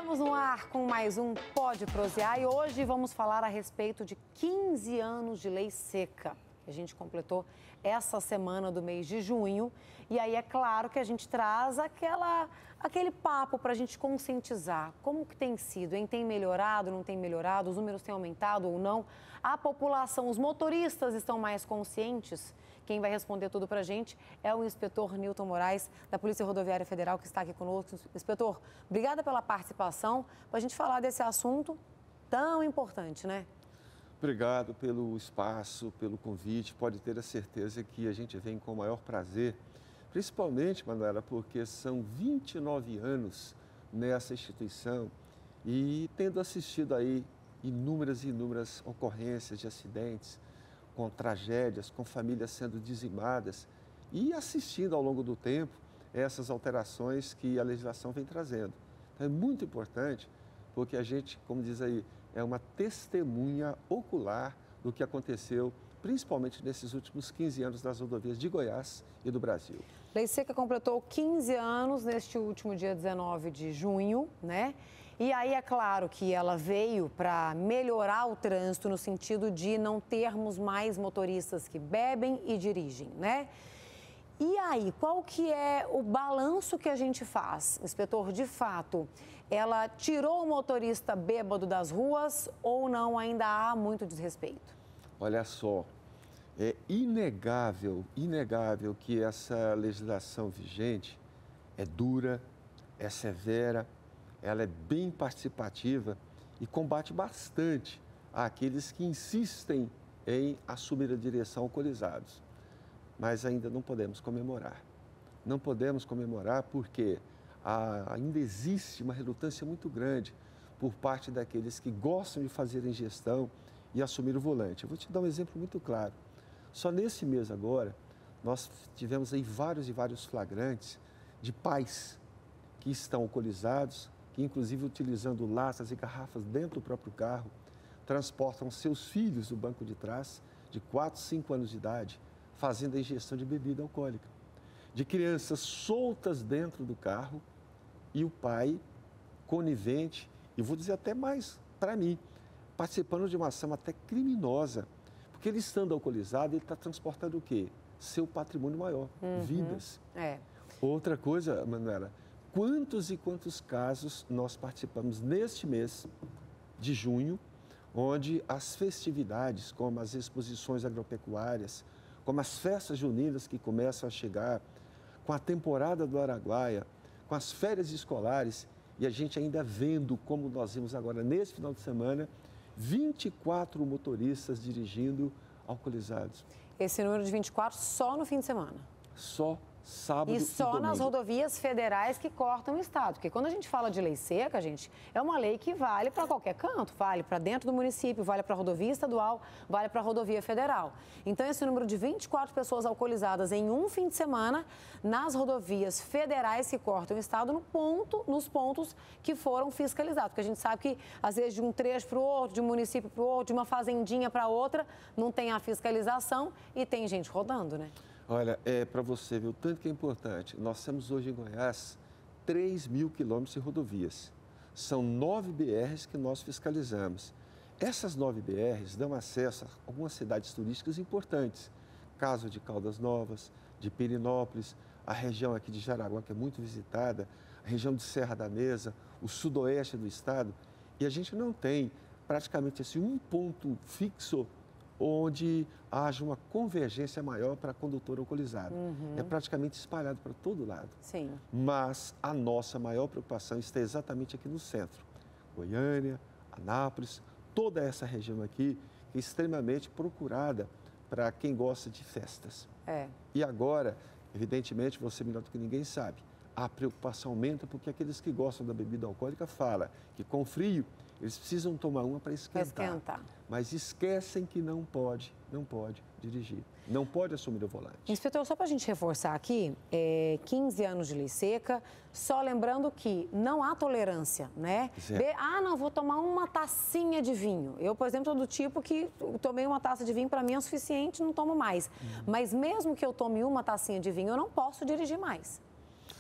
Estamos no ar com mais um Pode Prosear e hoje vamos falar a respeito de 15 anos de lei seca. A gente completou essa semana do mês de junho e aí é claro que a gente traz aquele papo para a gente conscientizar. Como que tem sido, hein? Tem melhorado, não tem melhorado? Os números têm aumentado ou não? A população, os motoristas estão mais conscientes? Quem vai responder tudo para a gente é o inspetor Nilton Moraes, da Polícia Rodoviária Federal, que está aqui conosco. Inspetor, obrigada pela participação, para a gente falar desse assunto tão importante, né? Obrigado pelo espaço, pelo convite. Pode ter a certeza que a gente vem com o maior prazer, principalmente, Manuela, porque são 29 anos nessa instituição e tendo assistido aí inúmeras e inúmeras ocorrências de acidentes, com tragédias, com famílias sendo dizimadas e assistindo ao longo do tempo essas alterações que a legislação vem trazendo. Então, é muito importante porque a gente, como diz aí, é uma testemunha ocular do que aconteceu, principalmente nesses últimos 15 anos das rodovias de Goiás e do Brasil. Lei Seca completou 15 anos neste último dia 19 de junho, né? E aí é claro que ela veio para melhorar o trânsito no sentido de não termos mais motoristas que bebem e dirigem, né? E aí, qual que é o balanço que a gente faz? Inspetor, de fato, ela tirou o motorista bêbado das ruas ou não? Ainda há muito desrespeito? Olha só, é inegável que essa legislação vigente é dura, é severa, ela é bem participativa e combate bastante aqueles que insistem em assumir a direção alcoolizados. Mas ainda não podemos comemorar. Não podemos comemorar porque ainda existe uma relutância muito grande por parte daqueles que gostam de fazer a ingestão e assumir o volante. Eu vou te dar um exemplo muito claro. Só nesse mês agora, nós tivemos aí vários e vários flagrantes de pais que estão alcoolizados, que inclusive utilizando latas e garrafas dentro do próprio carro, transportam seus filhos do banco de trás, de 4, 5 anos de idade, fazendo a ingestão de bebida alcoólica. De crianças soltas dentro do carro e o pai conivente, e vou dizer até mais para mim, participando de uma ação até criminosa, porque ele estando alcoolizado, ele está transportando o quê? Seu patrimônio maior, vidas. Outra coisa, Manuela, quantos e quantos casos nós participamos neste mês de junho, onde as festividades, como as exposições agropecuárias, como as festas juninas que começam a chegar, com a temporada do Araguaia, com as férias escolares, e a gente ainda vendo, como nós vimos agora nesse final de semana, 24 motoristas dirigindo alcoolizados. Esse número de 24 só no fim de semana? Só sábado e só domingo. nas rodovias federais que cortam o estado. Porque quando a gente fala de lei seca, gente, é uma lei que vale para qualquer canto. Vale para dentro do município, vale para a rodovia estadual, vale para a rodovia federal. Então, esse número de 24 pessoas alcoolizadas em um fim de semana nas rodovias federais que cortam o estado nos pontos que foram fiscalizados. Porque a gente sabe que, às vezes, de um trecho para o outro, de um município para o outro, de uma fazendinha para outra, não tem a fiscalização e tem gente rodando, né? Olha, para você ver o tanto que é importante, nós temos hoje em Goiás 3.000 quilômetros de rodovias. São 9 BRs que nós fiscalizamos. Essas 9 BRs dão acesso a algumas cidades turísticas importantes. Caso de Caldas Novas, de Perinópolis, a região aqui de Jaraguá, que é muito visitada, a região de Serra da Mesa, o sudoeste do estado. E a gente não tem praticamente assim, um ponto fixo onde haja uma convergência maior para condutor alcoolizado. É praticamente espalhado para todo lado. Sim. Mas a nossa maior preocupação está exatamente aqui no centro. Goiânia, Anápolis, toda essa região aqui que é extremamente procurada para quem gosta de festas. E agora, evidentemente, você melhor do que ninguém sabe, a preocupação aumenta porque aqueles que gostam da bebida alcoólica falam que com frio eles precisam tomar uma para esquentar. Mas esquecem que não pode dirigir, não pode assumir o volante. Inspetor, só para a gente reforçar aqui, 15 anos de lei seca, só lembrando que não há tolerância, né? Não, vou tomar uma tacinha de vinho. Eu, por exemplo, sou do tipo que tomei uma taça de vinho, para mim é o suficiente, não tomo mais. Mas mesmo que eu tome uma tacinha de vinho, eu não posso dirigir mais.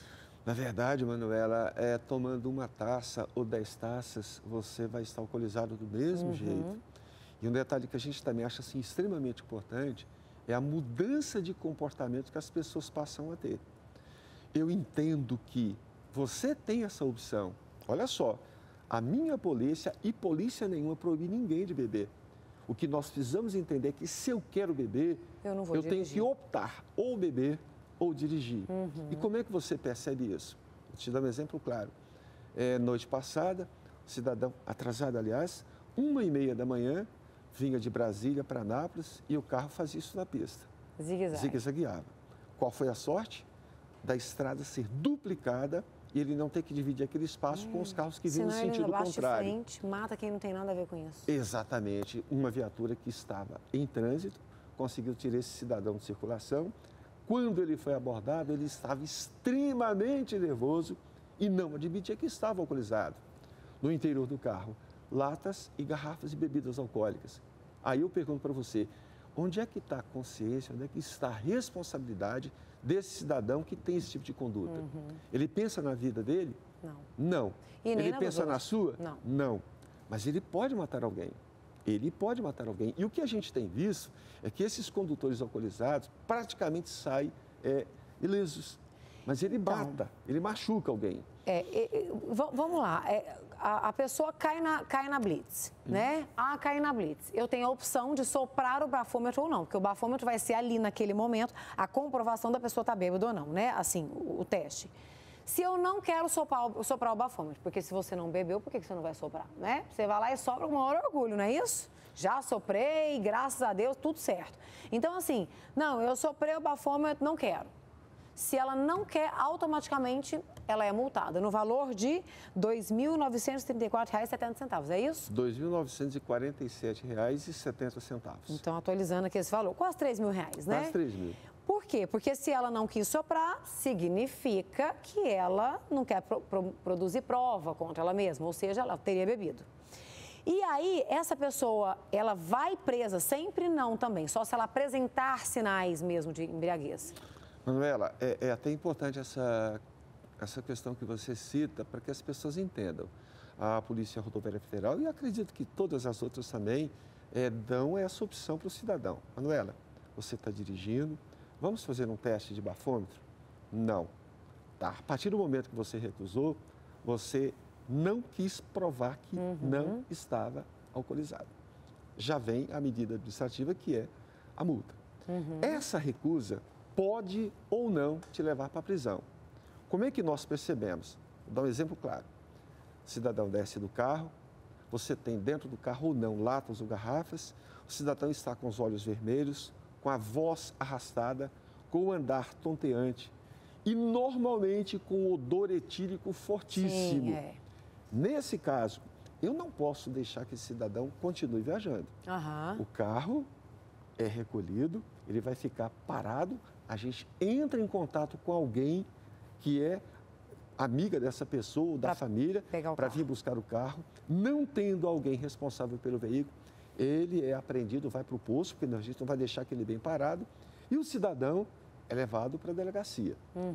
Na verdade, Manuela, tomando uma taça ou 10 taças, você vai estar alcoolizado do mesmo jeito. E um detalhe que a gente também acha assim, extremamente importante é a mudança de comportamento que as pessoas passam a ter. Eu entendo que você tem essa opção. Olha só, a minha polícia e polícia nenhuma proíbe ninguém de beber. O que nós precisamos entender é que se eu quero beber, eu tenho que optar ou beber ou dirigir. E como é que você percebe isso? Vou te dar um exemplo claro. Noite passada, cidadão atrasado, aliás, 1h30 da manhã, vinha de Brasília para Anápolis e o carro fazia isso na pista. Zigue-zagueava. Qual foi a sorte? Da estrada ser duplicada e ele não ter que dividir aquele espaço com os carros que vinham no sentido contrário. De frente, mata quem não tem nada a ver com isso. Exatamente. Uma viatura que estava em trânsito conseguiu tirar esse cidadão de circulação. Quando ele foi abordado, ele estava extremamente nervoso e não admitia que estava alcoolizado. No interior do carro, latas e garrafas de bebidas alcoólicas. Aí eu pergunto para você, onde é que está a consciência, onde é que está a responsabilidade desse cidadão que tem esse tipo de conduta? Ele pensa na vida dele? Não. E nem ele pensa na sua? Não. Mas ele pode matar alguém. Ele pode matar alguém. E o que a gente tem visto é que esses condutores alcoolizados praticamente saem ilesos. Mas ele mata, ele machuca alguém. Vamos lá. A pessoa cai na blitz, né? Cai na blitz. Eu tenho a opção de soprar o bafômetro ou não, porque o bafômetro vai ser ali naquele momento a comprovação da pessoa estar bêbada ou não, né? Assim, o teste. Se eu não quero soprar o bafômetro, porque se você não bebeu, por que você não vai soprar, né? Você vai lá e sopra com o maior orgulho, não é isso? Já soprei, graças a Deus, tudo certo. Então, assim, não, eu soprei o bafômetro, não quero. Se ela não quer, automaticamente ela é multada no valor de R$ 2.934,70, é isso? R$ 2.947,70. Então, atualizando aqui esse valor, quase R$ 3.000, né? Quase 3 mil. Por quê? Porque se ela não quis soprar, significa que ela não quer produzir prova contra ela mesma, ou seja, ela teria bebido. E aí, essa pessoa, ela vai presa? Sempre não também, só se ela apresentar sinais mesmo de embriaguez. Manuela, é até importante essa questão que você cita para que as pessoas entendam. A Polícia Rodoviária Federal, e acredito que todas as outras também, dão essa opção para o cidadão. Manuela, você está dirigindo, vamos fazer um teste de bafômetro? Não. Tá. A partir do momento que você recusou, você não quis provar que não estava alcoolizado. Já vem a medida administrativa, que é a multa. Essa recusa pode ou não te levar para a prisão. Como é que nós percebemos? Vou dar um exemplo claro. O cidadão desce do carro, você tem dentro do carro ou não latas ou garrafas, o cidadão está com os olhos vermelhos, com a voz arrastada, com o andar tonteante e normalmente com odor etílico fortíssimo. Sim, Nesse caso, eu não posso deixar que esse cidadão continue viajando. O carro é recolhido, ele vai ficar parado, a gente entra em contato com alguém que é amiga dessa pessoa ou da família para vir buscar o carro. Não tendo alguém responsável pelo veículo, ele é apreendido, vai para o posto, porque a gente não vai deixar aquele bem parado, e o cidadão é levado para a delegacia.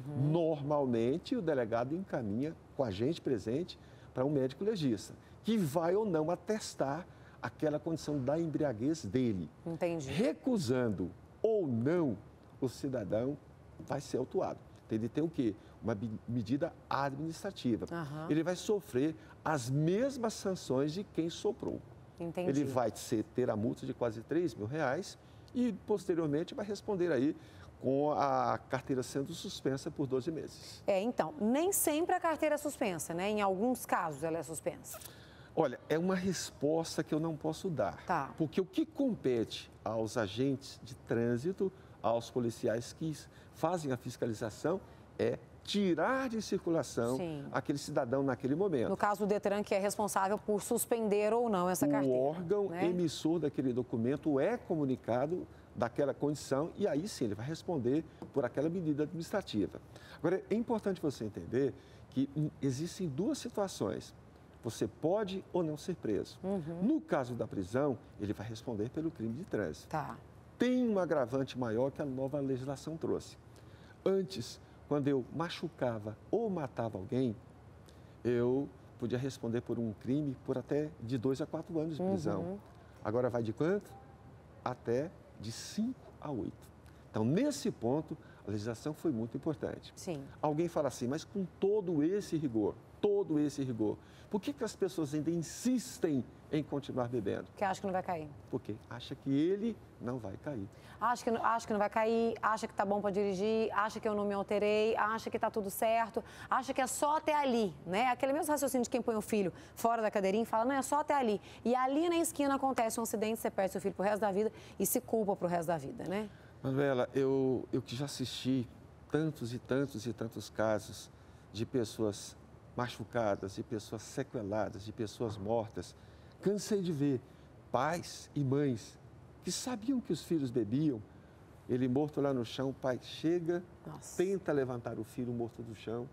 Normalmente, o delegado encaminha com a gente presente para um médico legista, que vai ou não atestar aquela condição da embriaguez dele. Entendi. Recusando ou não, o cidadão vai ser autuado. Ele tem o quê? Uma medida administrativa. Ele vai sofrer as mesmas sanções de quem soprou. Entendi. Ele vai ter a multa de quase R$ 3.000 e, posteriormente, vai responder aí com a carteira sendo suspensa por 12 meses. Então, nem sempre a carteira é suspensa, né? Em alguns casos ela é suspensa. Olha, é uma resposta que eu não posso dar. Porque o que compete aos agentes de trânsito, aos policiais que fazem a fiscalização, é tirar de circulação aquele cidadão naquele momento. No caso, o Detran, que é responsável por suspender ou não essa carteira. O órgão emissor daquele documento é comunicado daquela condição e aí sim ele vai responder por aquela medida administrativa. Agora, é importante você entender que existem duas situações. Você pode ou não ser preso. No caso da prisão, ele vai responder pelo crime de trânsito. Tem um agravante maior que a nova legislação trouxe. Antes, quando eu machucava ou matava alguém, eu podia responder por um crime por até de 2 a 4 anos de prisão. Agora vai de quanto? Até de 5 a 8. Então, nesse ponto, a legislação foi muito importante. Sim. Alguém fala assim, mas com todo esse rigor, por que as pessoas ainda insistem em continuar bebendo? Porque acha que não vai cair. Porque acha que ele não vai cair. Acha que não vai cair, acha que tá bom para dirigir, acha que eu não me alterei, acha que tá tudo certo, acha que é só até ali, né? Aquele mesmo raciocínio de quem põe o filho fora da cadeirinha e fala, não, é só até ali. E ali na esquina acontece um acidente, você perde seu filho pro resto da vida e se culpa pro resto da vida, né? Manuela, eu que já assisti tantos e tantos casos de pessoas machucadas, de pessoas sequeladas, de pessoas mortas, cansei de ver pais e mães que sabiam que os filhos bebiam, ele morto lá no chão, o pai chega, tenta levantar o filho morto do chão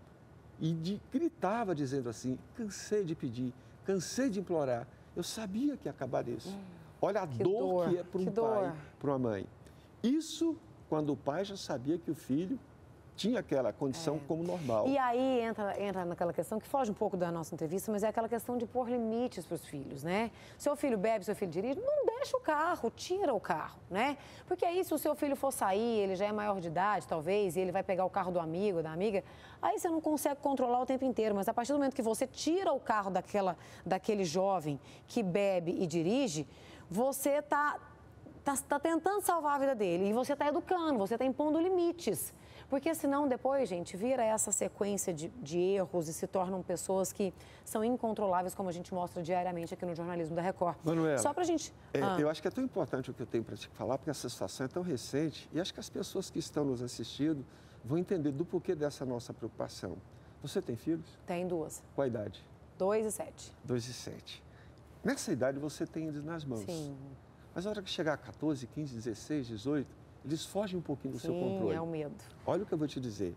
e gritava dizendo assim, cansei de pedir, cansei de implorar, eu sabia que ia acabar isso. Olha a dor que é para um pai, para uma mãe. Isso quando o pai já sabia que o filho tinha aquela condição como normal. E aí entra naquela questão que foge um pouco da nossa entrevista, mas é aquela questão de pôr limites para os filhos, né? Seu filho bebe, seu filho dirige, não deixa o carro, tira o carro, né? Porque aí se o seu filho for sair, ele já é maior de idade, talvez, e ele vai pegar o carro do amigo, da amiga, aí você não consegue controlar o tempo inteiro, mas a partir do momento que você tira o carro daquele jovem que bebe e dirige, você está tentando salvar a vida dele e você está educando, você está impondo limites. Porque senão depois, gente, vira essa sequência de erros e se tornam pessoas que são incontroláveis, como a gente mostra diariamente aqui no jornalismo da Record. Manuela, só pra gente... eu acho que é tão importante o que eu tenho para te falar, porque essa situação é tão recente e acho que as pessoas que estão nos assistindo vão entender do porquê dessa nossa preocupação. Você tem filhos? Tem 2. Qual a idade? 2 e 7. 2 e 7. Nessa idade você tem eles nas mãos. Sim. Mas na hora que chegar a 14, 15, 16, 18... eles fogem um pouquinho do seu controle. Sim, é o medo. Olha o que eu vou te dizer.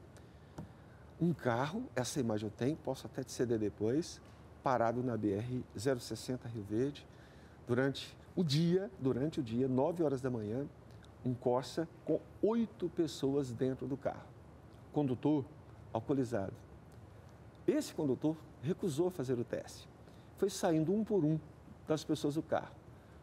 Um carro, essa imagem eu tenho, posso até te ceder depois, parado na BR-060 Rio Verde, durante o dia, 9 horas da manhã, um Corsa com 8 pessoas dentro do carro. Condutor alcoolizado. Esse condutor recusou fazer o teste. Foi saindo um por um das pessoas do carro.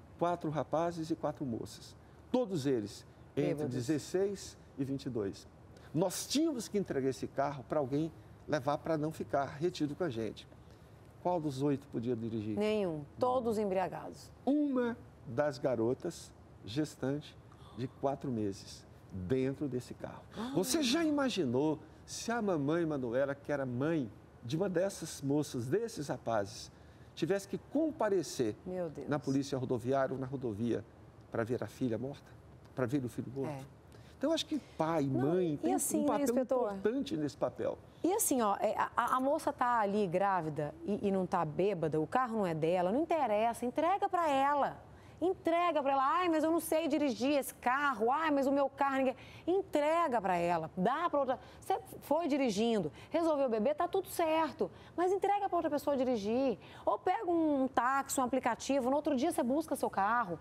4 rapazes e 4 moças. Todos eles entre 16 e 22. Nós tínhamos que entregar esse carro para alguém levar para não ficar retido com a gente. Qual dos 8 podia dirigir? Nenhum. Todos embriagados. Uma das garotas gestante de 4 meses dentro desse carro. Você já imaginou se a mamãe Manuela, que era mãe de uma dessas moças, desses rapazes, tivesse que comparecer na polícia rodoviária ou na rodovia para ver a filha morta? Para ver o filho morto? Então, acho que pai, mãe, tem um papel importante nesse papel. E assim, ó, a moça tá ali grávida e não tá bêbada, o carro não é dela, não interessa, entrega para ela. Entrega para ela, ai, mas eu não sei dirigir esse carro, ai, mas o meu carro, ninguém... Entrega para ela, dá para outra... Você foi dirigindo, resolveu beber, tá tudo certo, mas entrega para outra pessoa dirigir. Ou pega um táxi, um aplicativo, no outro dia você busca seu carro,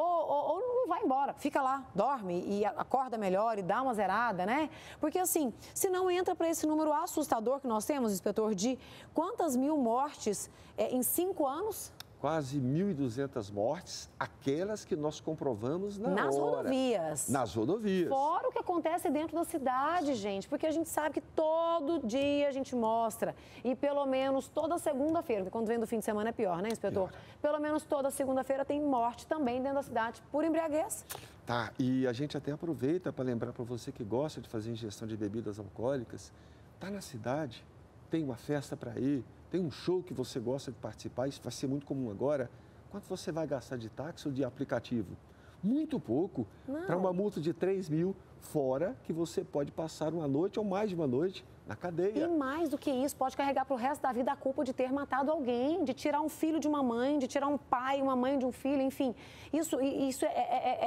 ou não vai embora, fica lá, dorme e acorda melhor e dá uma zerada, né? Porque assim, se não entra para esse número assustador que nós temos, inspetor, de quantas mil mortes em 5 anos... Quase 1.200 mortes, aquelas que nós comprovamos nas rodovias. Nas rodovias. Fora o que acontece dentro da cidade, gente, porque a gente sabe que todo dia a gente mostra, e pelo menos toda segunda-feira, porque quando vem do fim de semana é pior, né, inspetor? Pior. Pelo menos toda segunda-feira tem morte também dentro da cidade, por embriaguez. Tá, e a gente até aproveita para lembrar para você que gosta de fazer ingestão de bebidas alcoólicas, tá na cidade, tem uma festa para ir, tem um show que você gosta de participar, isso vai ser muito comum agora. Quanto você vai gastar de táxi ou de aplicativo? Muito pouco, para uma multa de 3 mil, fora que você pode passar uma noite ou mais de uma noite na cadeia. E mais do que isso, pode carregar para o resto da vida a culpa de ter matado alguém, de tirar um filho de uma mãe, de tirar um pai, uma mãe de um filho, enfim. Isso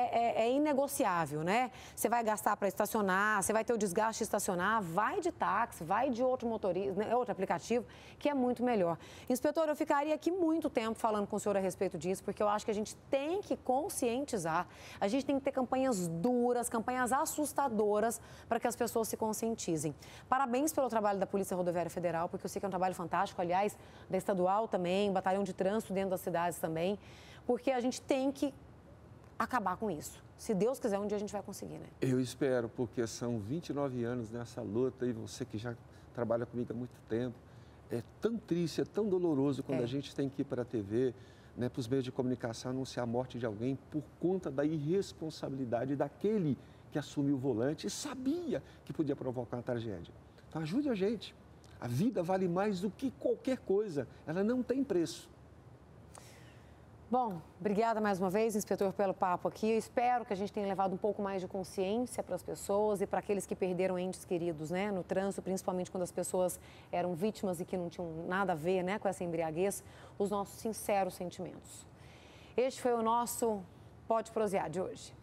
é inegociável, né? Você vai gastar para estacionar, você vai ter o desgaste de estacionar, vai de táxi, vai de outro motorista, né, outro aplicativo, que é muito melhor. Inspetor, eu ficaria aqui muito tempo falando com o senhor a respeito disso, porque eu acho que a gente tem que conscientizar, a gente tem que ter campanhas duras, campanhas assustadoras para que as pessoas se conscientizem. Parabéns pelo trabalho da Polícia Rodoviária Federal, porque eu sei que é um trabalho fantástico, aliás, da Estadual também, batalhão de trânsito dentro das cidades também, porque a gente tem que acabar com isso. Se Deus quiser, um dia a gente vai conseguir, né? Eu espero, porque são 29 anos nessa luta e você que já trabalha comigo há muito tempo, é tão triste, é tão doloroso quando a gente tem que ir para a TV, né, para os meios de comunicação, anunciar a morte de alguém por conta da irresponsabilidade daquele que assumiu o volante e sabia que podia provocar uma tragédia. Então ajude a gente. A vida vale mais do que qualquer coisa, ela não tem preço. Bom, obrigada mais uma vez, inspetor, pelo papo aqui. Eu espero que a gente tenha levado um pouco mais de consciência para as pessoas e para aqueles que perderam entes queridos, né, no trânsito, principalmente quando as pessoas eram vítimas e que não tinham nada a ver, né, com essa embriaguez, os nossos sinceros sentimentos. Este foi o nosso Pode Prosear de hoje.